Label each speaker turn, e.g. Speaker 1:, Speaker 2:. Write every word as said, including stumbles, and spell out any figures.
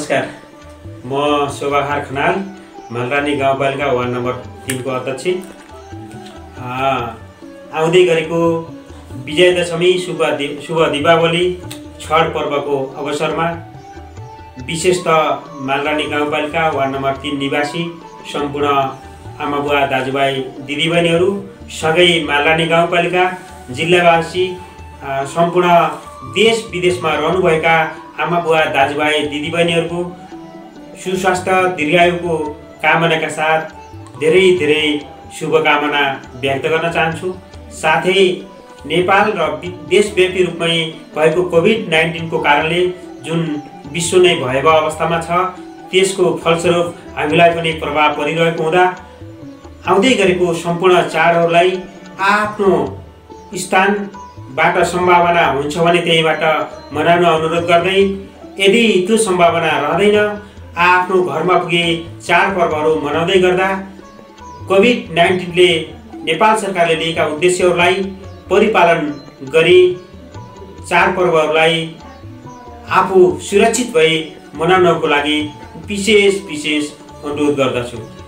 Speaker 1: नमस्कार, म शोभाहार खनाल, मालरानी गाउँपालिका वार्ड नम्बर तीन को अध्यक्ष। आउँदै गरेको विजयदशमी शुभ शुभ दीपावली छठ पर्वको अवसरमा विशेषतः मालरानी गाउँपालिका वार्ड नम्बर तीन निवासी सम्पूर्ण आमा बुवा दाजुभाइ दिदीबहिनीहरू सँगै मालरानी गाउँपालिका जिल्लावासी सम्पूर्ण देश विदेशमा रहनुभएका आमा बुवा दाजुभाइ दिदीबहिनीहरूको सुस्वास्थ्य दीर्घायुको कामनाका साथ धेरै धेरै शुभकामना व्यक्त गर्न चाहन्छु। साथै नेपाल र देशव्यापी रूपमै भएको कोभिड नाइन्टीन को कारणले जुन विश्व नै भयावह अवस्थामा छ, त्यसको फलस्वरूप हामीलाई पनि प्रभाव परिरहेको हुँदा आउँदै गरेको सम्पूर्ण चाडहरूलाई आफ्नो स्थानबाट सम्भावना हुन्छ भने त्यहीबाट मनाउन अनुरोध गर्दै, यदि त्यो सम्भावना रहँदैन आफ्नो घरमा पुगे चाडपर्वहरू मनाउँदै गर्दा कोभिड नाइन्टीनले नेपाल सरकारले लिएका उद्देश्यहरूलाई परिपालन गरी चाडपर्वहरूलाई आफू सुरक्षित भई मनाउनको लागि विशेष विशेष अनुरोध गर्दछु।